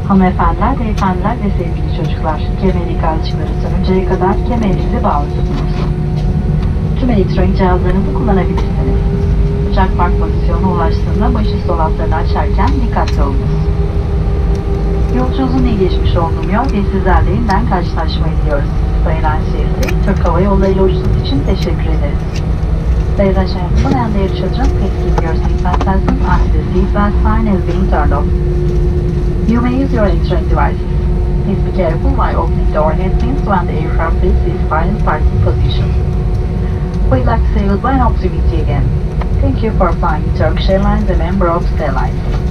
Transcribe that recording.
Hanımefendiler, beyefendiler ve sevgili çocuklar, kemer ikaz ışıkları sönünceye kadar kemerinizi bağlı tutunuz. Tüm elektronik cihazlarınızı kullanabilirsiniz. Uçak park pozisyonuna ulaştığında başı dolaplarını açarken dikkatli olunuz. Yolculuğunuzun iyi geçmiş olduğunu ve sizlerle yeniden karşılaşmayı diliyoruz. Sayın Anşehir'de Türk Hava Yolları yolculuğunuz için teşekkür ederiz. Ladies and gentlemen, and dear children, please keep your seatbelt fastened until the seatbelt sign is being turned off. You may use your electronic devices. Please be careful while opening the overhead bins when the aircraft is in parking position. We'd like to say goodbye and hope to meet you again. Thank you for flying Turkish Airlines, a member of Stellite.